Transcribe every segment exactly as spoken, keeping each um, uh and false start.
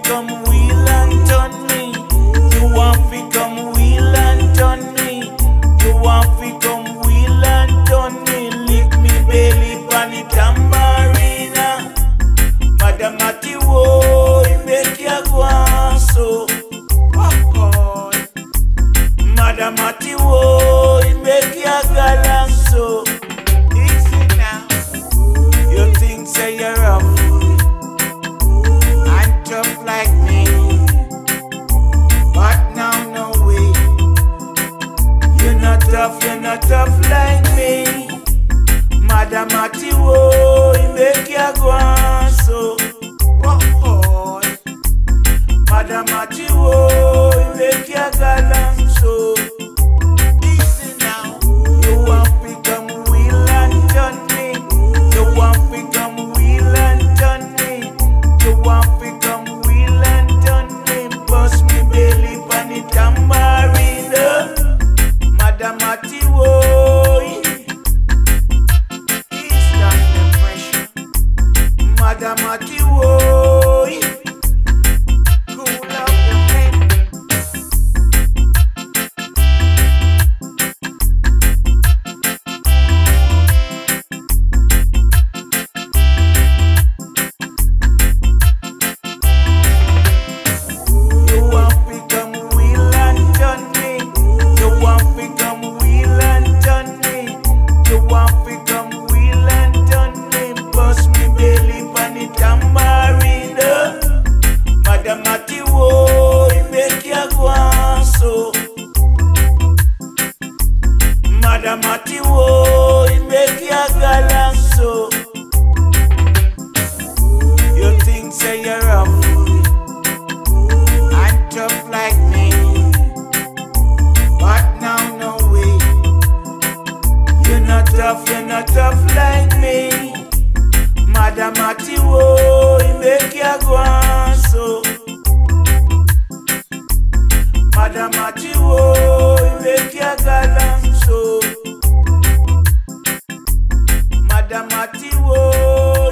come wheel and turn me. You want fi come wheel and turn me. You want fi come wheel and turn me. Lick me belly pan the tambourine. Madam Matty wo make ya go on so. Madam Matty wo make ya galang so. Easy now. You think say you're rough and tough like me, but now no way. You're not tough, you're not tough like me. Madam Matty wo make ya go on so. Madam Matty wo make ya galang so. Easy now. You want to come wheel and turn me. You want to come wheel and turn me. You want to come wheel and turn me. Bust me belly pan the tambourine. Madam Matty wo ease down the pressure. Madam Matty wo cool up your head. You want to come wheel and turn me. You want to come wheel and turn me. You want to come wheel and turn me. Bust me belly pan the tambourine. Madam Matty wo make ya go on so. Madam Matty wo make ya galang so. You think say you're rough and tough like me, but now no way. You're not tough, you're not tough like me. Madam Matty wo make ya go on so. Madam Matty wo make ya galang so. Madam Matty wo,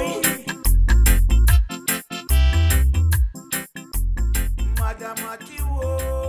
Madam Matty wo.